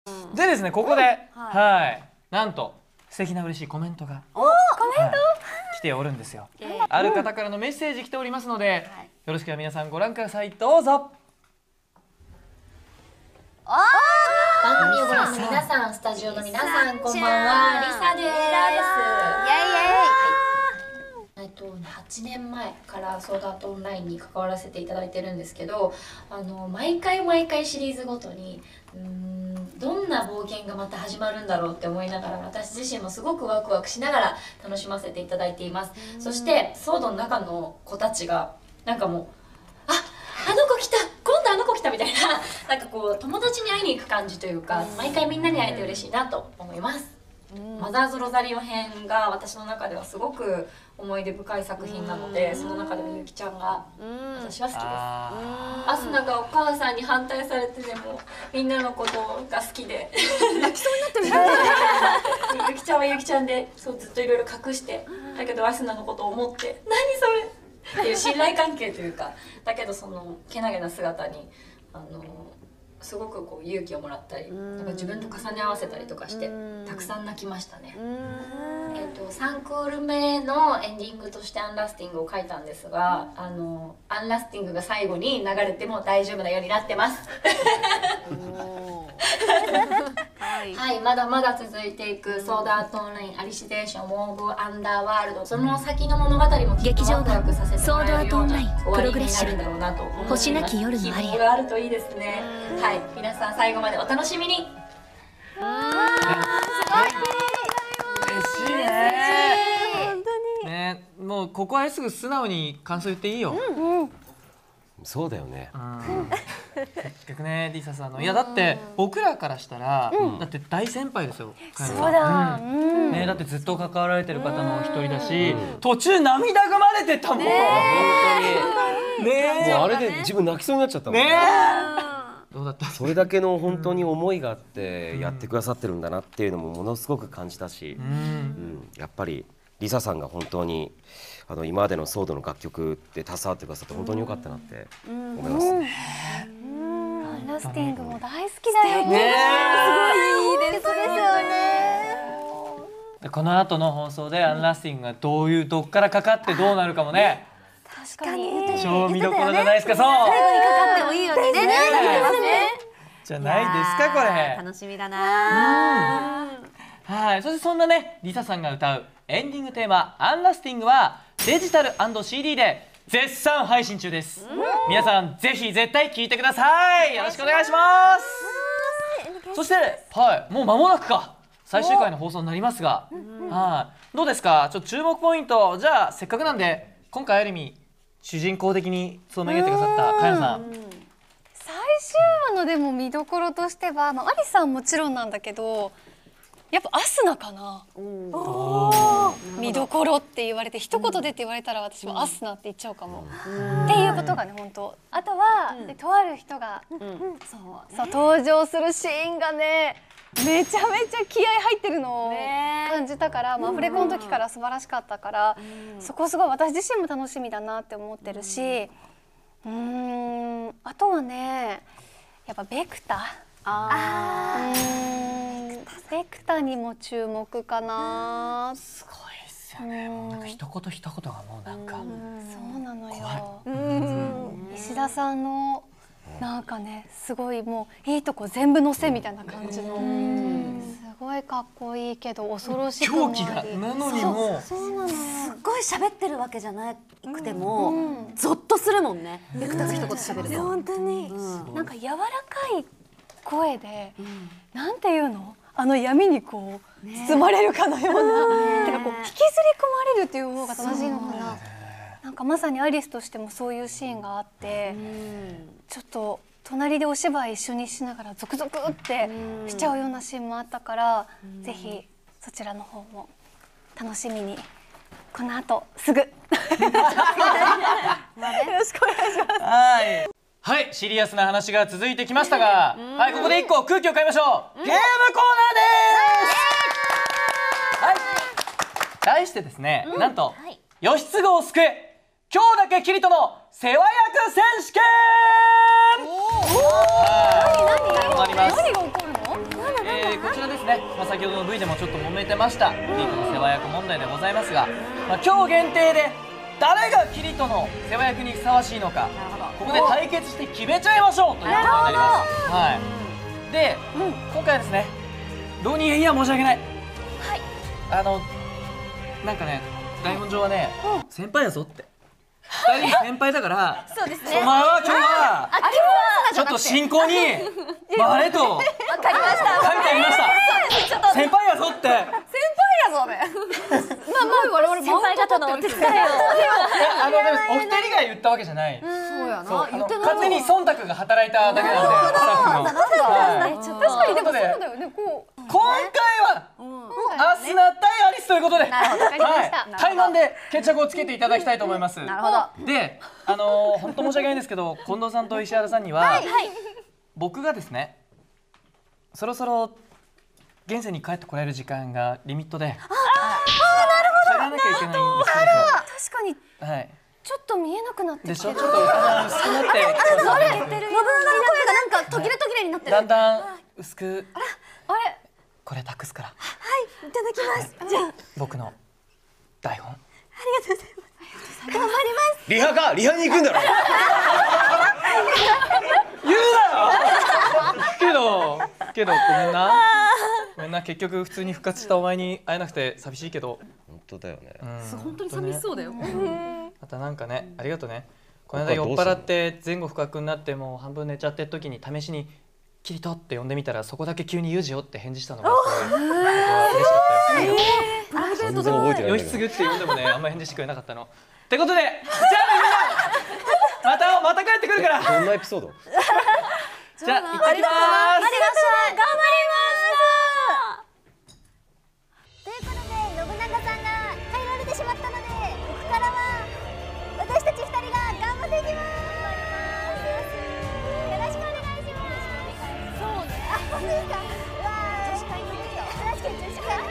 でですね、ここで、はい、なんと素敵な嬉しいコメントが来ておるんですよ。ある方からのメッセージ来ておりますので、よろしければ皆さんご覧ください。どうぞ。 番組をご覧の皆さん、スタジオの皆さん、こんばんは、リサです。8年前からソードアートオンラインに関わらせていただいてるんですけど、毎回シリーズごとにどんな冒険がまた始まるんだろうって思いながら、私自身もすごくワクワクしながら楽しませていただいています。そしてソードの中の子たちがなんかもうあの子来た、今度あの子来たみたいな、なんかこう友達に会いに行く感じというか、毎回みんなに会えて嬉しいなと思います。マザーズ・ロザリオ編が私の中ではすごく思い出深い作品なので、その中でもゆきちゃんが私は好きです。アスナがお母さんに反対されてでもみんなのことが好きで泣きそうになってるじゃん。ゆきちゃんはゆきちゃんでそうずっといろいろ隠して、だけどアスナのことを思って何それっていう信頼関係というか、だけどそのけなげな姿にすごくこう勇気をもらったり、なんか自分と重ね合わせたりとかしてたくさん泣きましたね。3クール目のエンディングとしてアンラスティングを書いたんですが、アンラスティングが最後に流れても大丈夫なようになってます。はい、まだまだ続いていくソードアートオンラインアリシデーションウォーブアンダーワールド、その先の物語もきっとワクワクさせてもらえるような終わりになるんだろうなと思っています。希望があるといいですね。はい、皆さん最後までお楽しみに。 嬉しいね。ね、もうここはすぐ素直に感想言っていいよ。 そうだよね。 結局ね、リサさんいやだって僕らからしたらだって大先輩ですよ。 そうだ。 ね、だってずっと関わられてる方の一人だし、途中涙ぐまれてたもん。ね、 もうあれで自分泣きそうになっちゃったもん。 ね。どうだった？ それだけの本当に思いがあってやってくださってるんだなっていうのもものすごく感じたし、やっぱりリサさんが本当に今までのソードの楽曲で携わってくださって本当に良かったなって思います。 アンラスティングも大好きだよね。すごいいいですよね。 この後の放送でアンラスティングがどっからかかってどうなるかもね。 確かに超見どころじゃないですか。そう。 最後にかかってもいいようにね。 じゃないですかこれ。 楽しみだな。 はい。そしてそんなねリサさんが歌うエンディングテーマアンラスティングはデジタル& CD で絶賛配信中です。皆さんぜひ絶対聴いてください。よろしくお願いします。そしてもう間もなくか最終回の放送になりますが、どうですか。ちょっと注目ポイント、じゃあせっかくなんで今回ある意味主人公的に務め上げてくださったかやさん。 最終話のでも見どころとしては、アリさんもちろんなんだけどやっぱアスナかな。見どころって言われて一言でって言われたら私はアスナって言っちゃうかも。っていうことがね本当。あとはとある人がそう登場するシーンがねめちゃめちゃ気合入ってるのを感じたから、アフレコの時から素晴らしかったから、そこすごい私自身も楽しみだなって思ってるし、あとはねやっぱベクタ。ベクタにも注目かな。 すごいですよね。なんか一言一言がもうなんかそうなのよ。石田さんのなんかねすごいもういいとこ全部乗せみたいな感じのすごいかっこいいけど恐ろしくもあり、 狂気がなのにもすっごい喋ってるわけじゃなくてもゾッとするもんね。ベクタが一言喋ると本当になんか柔らかい声でなんていうの闇にこう包まれるかのような、てかこう引きずり込まれるっていう方が正しいのかな。なんかまさにアリスとしてもそういうシーンがあって、ちょっと隣でお芝居一緒にしながらゾクゾクってしちゃうようなシーンもあったから、ぜひそちらの方も楽しみにこの後すぐよろしくお願いします。 はい、シリアスな話が続いてきましたが、ここで一個空気を変えましょう。ゲームコーナーです。はい、題してですね、なんと義経を救え今日だけキリトの世話役選手権。 何が起こるの？ ですね、先ほどの V でもちょっと揉めてましたキリトの世話役問題でございますが、今日限定で誰がキリトの世話役にふさわしいのかここで対決して決めちゃいましょうということになります。はい、で、今回はですね浪人編には申し訳ない、なんかね台本上はね、先輩やぞって2人先輩だからそうですね。 お前は今日はちょっと進行に回れとわかりました。 書いてありました先輩やぞってやぞね。まあまあ我々 先輩方のお手伝いを。 でもお二人が言ったわけじゃない。 そうやそうな。言ってない。 勝手に忖度が働いただけなんで、スタッフの。はいちょっと確かにでもそうということでだよね。こう。 今回はアスナ対アリスということで、 なるほど。わかりました。 はい、対マンで決着をつけていただきたいと思います。 なるほど。 で、本当申し訳ないんですけど、近藤さんと石原さんには、僕がですね、そろそろ現世に帰ってこられる時間がリミットで、帰らなきゃいけないんです確かにけど、はい。 ちょっと見えなくなってでしょ、 きてる。 ちょっと薄くなってきてますね。 信長の声がなんか途切れ途切れになってる。 だんだん薄くあれ。 これ託すから、 いただきます。じゃあ僕の台本。 頑張ります。 リハかリハに行くんだろ言うなよけどごめんな結局普通に復活したお前に会えなくて寂しいけど、 本当だよね。 本当に寂しそうだよ。 またなんかね、ありがとうね。この間酔っ払って前後不覚になってもう半分寝ちゃってる時に試しにキリトって呼んでみたらそこだけ急にユージよって返事したのがすごい僕は嬉しかったよ。 全然覚えてないんだけど。 よしつぐって呼んでもねあんまり返事してくれなかったの。ってことでじゃあみんなまた帰ってくるからどんなエピソード？ じゃあ行ってきまーす。 頑張りました。ということで信長さんが帰られてしまったので、ここからは私たち2人が頑張っていきます。よろしくお願いします。そうね。あ、本当ですか。女子会の時だ。確かに女子会。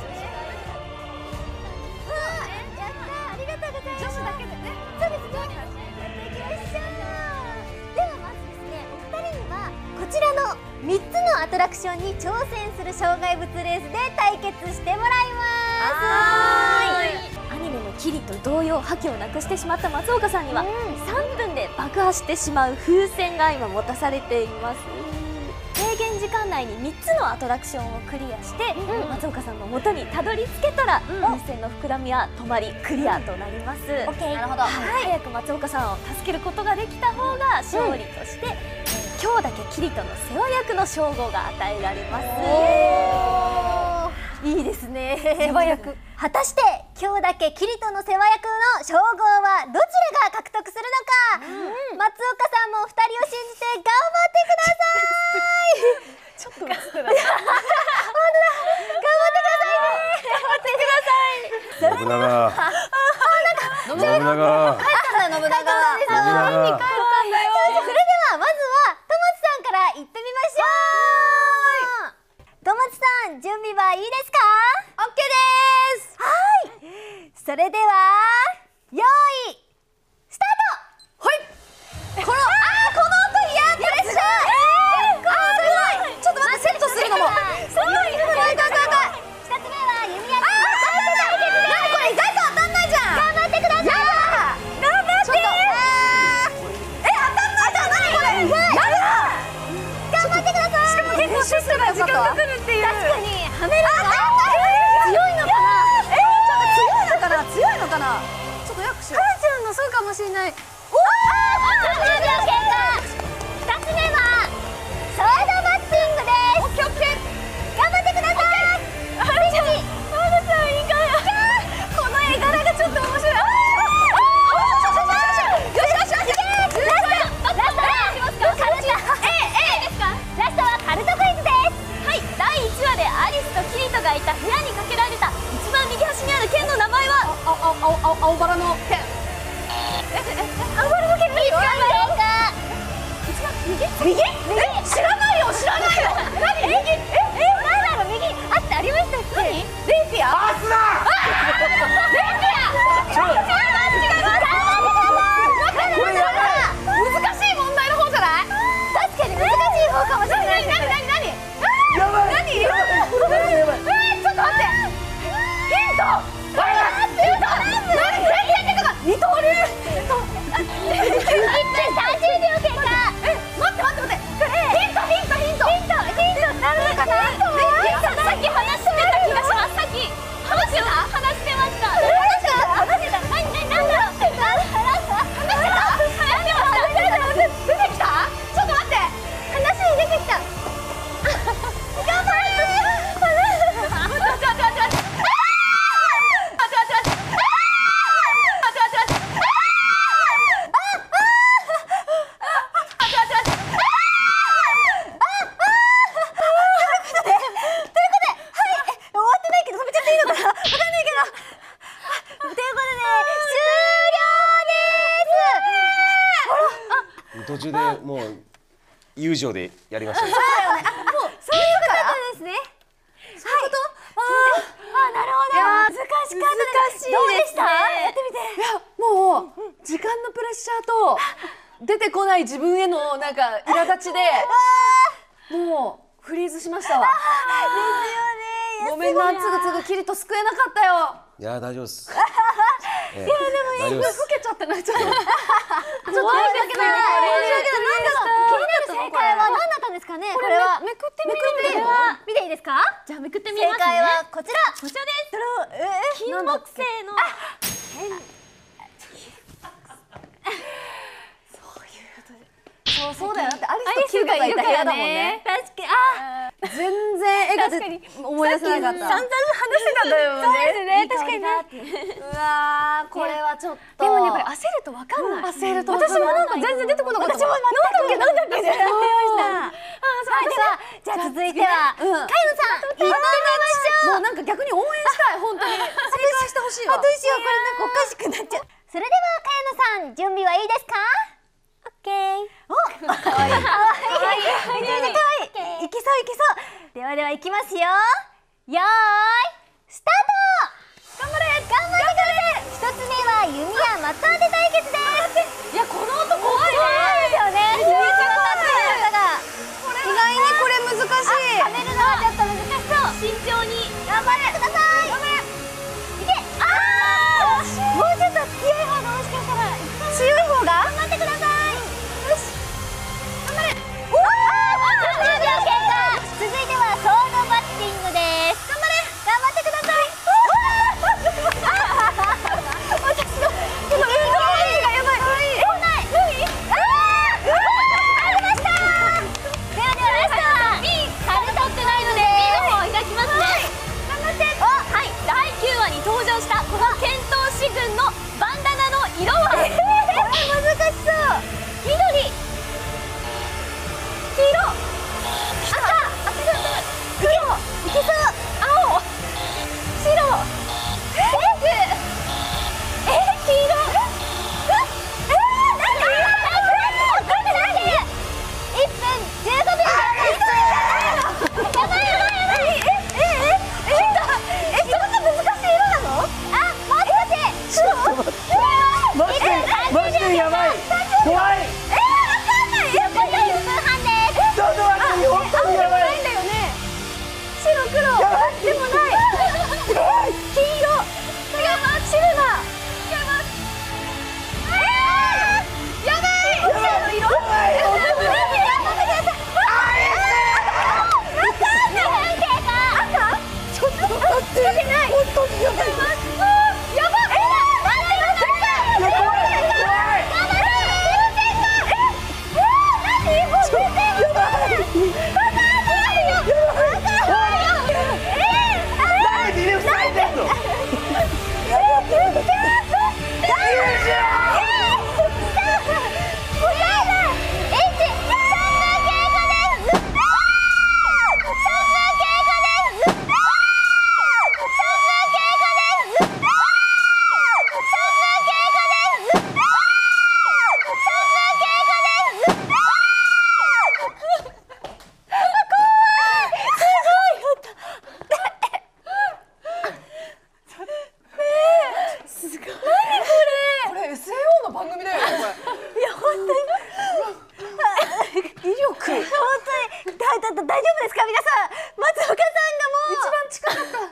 やったー、ありがとうございます。女子だけでね。そうですね。やっていきましょう。ではまずですね、お二人にはこちらの3つのアトラクションに挑戦する障害物レースで対決してもらいます。アニメのキリと同様覇気をなくしてしまった松岡さんには3分で爆破してしまう風船が今持たされています。制限時間内に3つのアトラクションをクリアして、松岡さんの元にたどり着けたら、風船の膨らみは止まりクリアとなります。なるほど。早く松岡さんを助けることができた方が勝利として、今日だけキリトの世話役の称号が与えられます。いいですね。世話役。果たして今日だけキリトの世話役の称号はどちらが獲得するのか、松岡さんも2人を信じて頑張ってください。ちょっと待ってください。本当だ。頑張ってくださいね。頑張ってください。 信長。信長。 帰ったんだ、信長。それではまずはともちさんから行ってみましょう。ともちさん、準備はいいですか？ OK です。はい。それでは用意スタート。はい。この音いやプレッシャー。ちょっと待って、セットするのも。すごい。2つ目は弓矢。何これ意外と当たんないじゃん。頑張ってください。頑張って。当たんないじゃん。何これ。頑張ってください。しかも結構シュッとが時間かかるっていう。確かにはめるの強いのかな。強いのかな。ちょっとよくしよう。かなちゃんのそうかもしれない。おお。10秒経過。2つ目はソードバッティングです。オッケーオッケー。頑張ってください。まださんいいかや。この絵柄がちょっと面白い。ラストはカルトクイズです。はい、第1話でアリスとキリトがいた部屋にかけられた一番右端にある剣の名前は青バラの剣。青バラの剣いいか。一番右？知らないよ。何？右？なんだろう、右？ありましたっけ？レイピア？アスだ！レイピア！難しい問題の方じゃない？確かに難しい方かもしれない。何？やばい。何？ 中でもう友情でやりましたね。 そういうことですね。そういうこと？なるほど。難しかったです。どうでした？やってみて。 いやもう時間のプレッシャーと出てこない自分へのなんか苛立ちでもうフリーズしましたわ。 ですよね。 ごめんな、つぐつぐキリト救えなかったよ。 いや大丈夫です。 いやでも大丈夫です。 老けちゃってなっちゃう。 ちょっと申し訳ない。気になる正解は何だったんですかね。これはめくってみて見ていいですか？ じゃあめくってみますね。 正解はこちら。 こちらです。 金金木犀のそうだよ。だってアリスとキューがいた部屋だもんね。 確かに。 全然絵が思い出せなかった。 散々話してたんだよね。そうですね。確かに。うわー、これはちょっと。 でもねやっぱり焦るとわかんない。 焦ると私もなんか全然出てこなかった。 私もなんだっけってなってました。はい、じゃあ続いてはかよさん、行ってみましょう。 もうなんか逆に応援したい本当に。正解してほしいわ。 どうしよう、これなんかおかしくなっちゃう。それではかよさん、準備はいいですか？オッケー。お、かわいい。めちゃめちゃかわいい。いけそういけそう。では行きますよ。よーい、スタート。頑張れ。頑張ってください。一つ目は弓矢的当て対決です。 いやこの音怖い怖いですよね。弓矢的当てが。 意外にこれ難しい。 はめるのはちょっと難しそう。慎重に頑張れください。頑張れ。いけ。もうちょっと強い方がもしかしたら強い方が頑張ってください。よし。頑張れ。10秒経過。続いてはソードバッティングです。頑張れ。頑張ってください。私の運動がやばい。来ない。何？ありました。ではラストは B。カル取ってないので B の方を開きますね。頑張って。はい。第9話に登場したこの剣闘士軍のバンダナの色は？これ難しそう。緑。黄色。赤。黒。いけそう。青。白。黄色。なんで1分15秒。やばい。そんな難しい色なの？もう少し。 マジでやばい。怖い。 わかんない。やっぱり1分半です。 ちょっと待って、本当にやばい。 ないんだよね。白黒でもない。黄色。シルバー。やばい。白の色。ちょっと待って。本当にやばい。やばい。 これ SAO の番組だよねこれ。 いや本当に威力。本当に大丈夫ですか皆さん。松岡さんがもう一番近かった。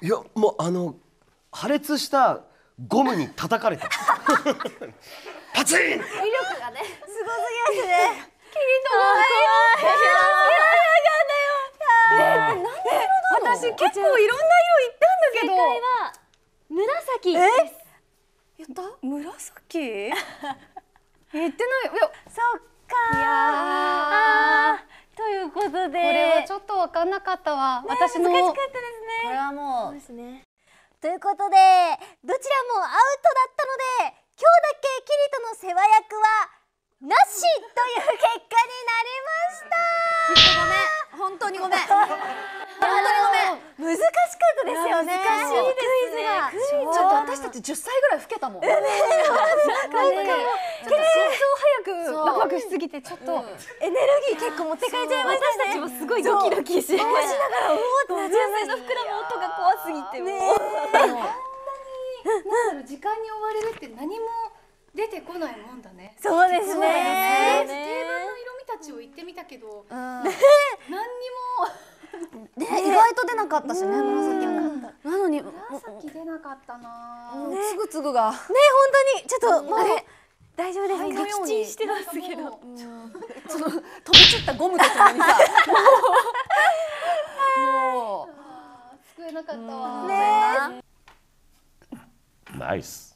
いやもう破裂したゴムに叩かれた。パチン。 威力がねすごすぎますね。キリトが私結構いろんな色言ったんだけど。 正解は紫です。 言った？紫？言ってない。いやそっかー。ということでこれはちょっと分かんなかったわ。私の難しかったですね。 これはもうですね。ということでどちらもアウトだったので今日だけキリトの世話役はなしという結果になりました。 本当にごめん。本当にごめん。 難しかったトですよね。難しいですね。 ちょっと私たち10歳ぐらい老けたもん。 なんかね、ちょっと心臓早くワクワクしすぎてちょっとエネルギー結構持ってかれちゃいましたね。私たちもすごいドキドキしながら、夏休みの膨らむ音が怖すぎてもなんだろう、時間に追われるって何も出てこないもんだね。 そうですね。 定番の色味たちを言ってみたけど、何にも意外と出なかったしね、紫も。なのに紫出なかったな。 つぐつぐがね、本当にちょっともう大丈夫ですか？ 撃沈してますけど。 その飛び散ったゴムとともにさ、もう救えなかったわ。 ね。 ナイス。